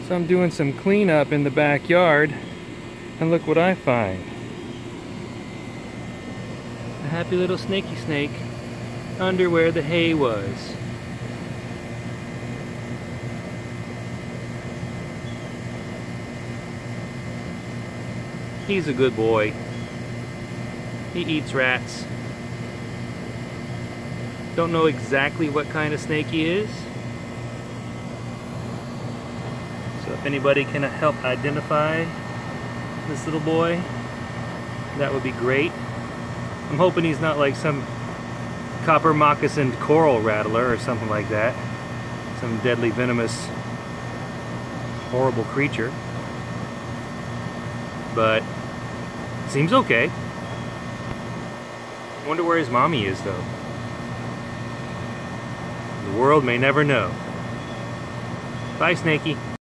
So I'm doing some cleanup in the backyard, and look what I find. A happy little snaky snake under where the hay was. He's a good boy. He eats rats. Don't know exactly what kind of snake he is. So if anybody can help identify this little boy, that would be great. I'm hoping he's not like some copper moccasined coral rattler or something like that. Some deadly venomous, horrible creature. But seems okay. Wonder where his mommy is though. The world may never know. Bye, Snakey.